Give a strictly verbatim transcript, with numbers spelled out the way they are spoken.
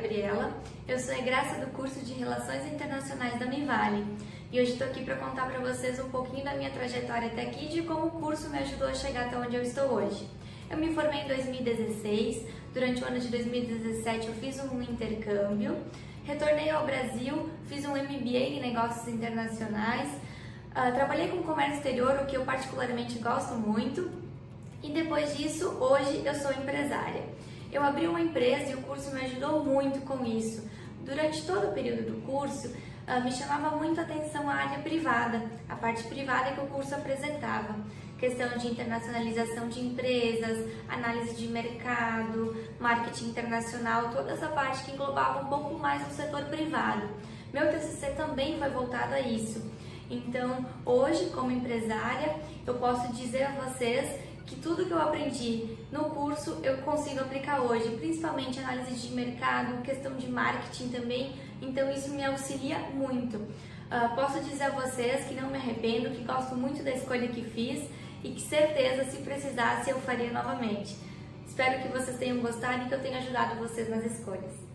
Gabriela, eu sou egressa do curso de Relações Internacionais da Mivale e hoje estou aqui para contar para vocês um pouquinho da minha trajetória até aqui e de como o curso me ajudou a chegar até onde eu estou hoje. Eu me formei em dois mil e dezesseis, durante o ano de dois mil e dezessete eu fiz um intercâmbio, retornei ao Brasil, fiz um M B A em Negócios Internacionais, uh, trabalhei com comércio exterior, o que eu particularmente gosto muito, e depois disso, hoje eu sou empresária. Eu abri uma empresa e o curso me ajudou muito com isso. Durante todo o período do curso, uh, me chamava muito a atenção a área privada, a parte privada que o curso apresentava. Questão de internacionalização de empresas, análise de mercado, marketing internacional, toda essa parte que englobava um pouco mais o setor privado. Meu T C C também foi voltado a isso. Então, hoje, como empresária, eu posso dizer a vocês que tudo que eu aprendi no curso eu consigo aplicar hoje, principalmente análise de mercado, questão de marketing também, então isso me auxilia muito. Uh, posso dizer a vocês que não me arrependo, que gosto muito da escolha que fiz e que certeza, se precisasse, eu faria novamente. Espero que vocês tenham gostado e que eu tenha ajudado vocês nas escolhas.